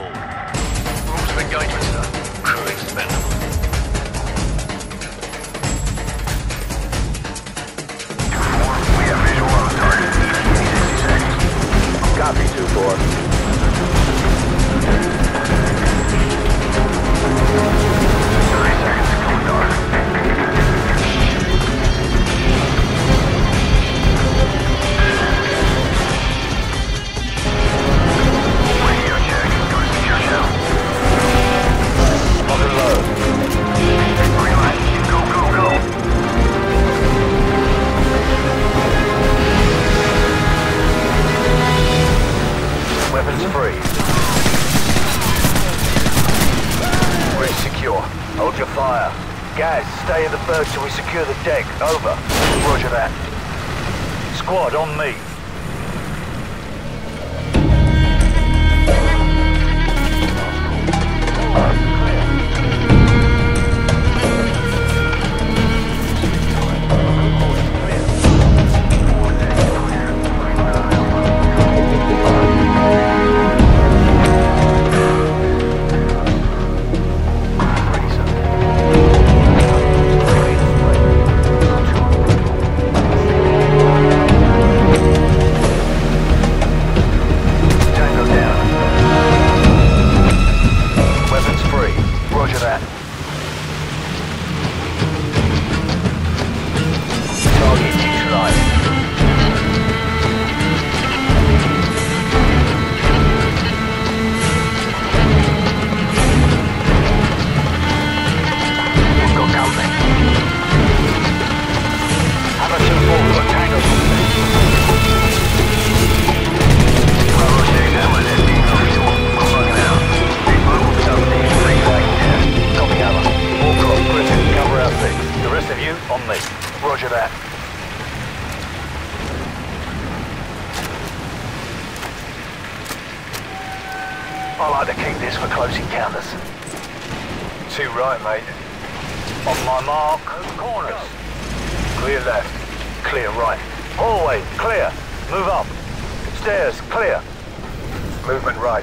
Rules of engagement, sir. Crew expendable. We have visual on the target. 60 seconds. Copy, 2-4. 30 seconds, going dark. Radio check. Go to secure shell. Lock and load. Green light. Go, go, go. Weapons free. Bridge secure. Hold your fire. Guys, stay in the berg till we secure the deck. Over. Roger that. Squad, on me. I like to keep this for close encounters. Too right, mate. On my mark, corners. Clear left, clear right. Hallway, clear. Move up. Stairs, clear. Movement right.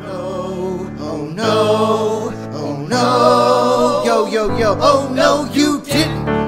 Yo, oh no, you